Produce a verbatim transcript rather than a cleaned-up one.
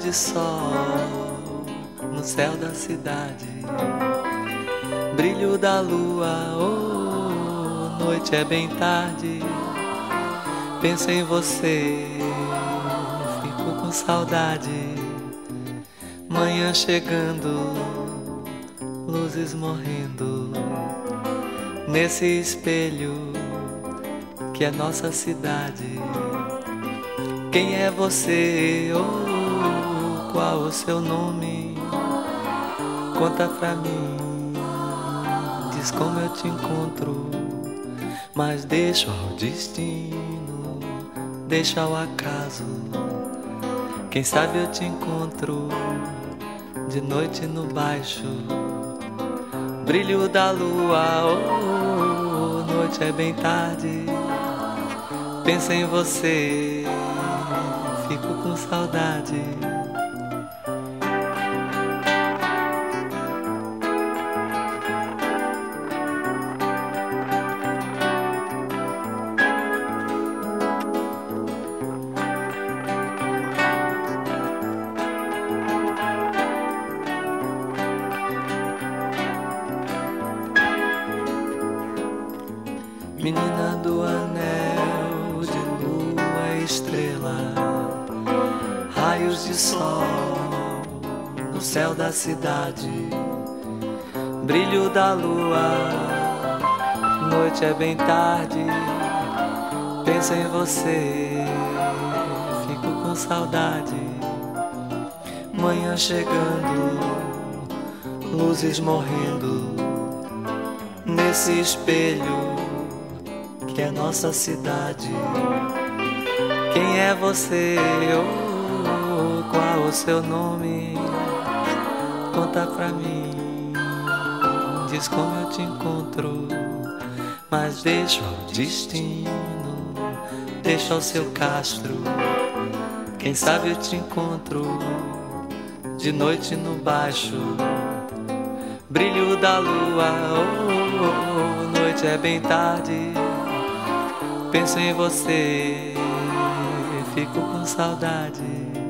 de sol no céu da cidade, brilho da lua, oh, noite é bem tarde. Penso em você, fico com saudade. Manhã chegando, luzes morrendo, nesse espelho que é nossa cidade. Quem é você? Oh, qual o seu nome? Conta pra mim, diz como eu te encontro. Mas deixo ao destino, deixo ao acaso. Quem sabe eu te encontro de noite no baixo, brilho da lua, oh, noite é bem tarde. Penso em você, fico com saudade. Menina do anel de lua e estrela, raios de sol no céu da cidade, brilho da lua, noite é bem tarde. Penso em você, fico com saudade. Manhã chegando, luzes morrendo, nesse espelho que é nossa cidade. Quem é você? Oh, qual o seu nome? Conta pra mim, diz como eu te encontro. Mas deixo ao destino, deixo ao seu castro. Quem sabe eu te encontro de noite no baixo, brilho da lua, oh, noite é bem tarde. Penso em você, fico com saudade.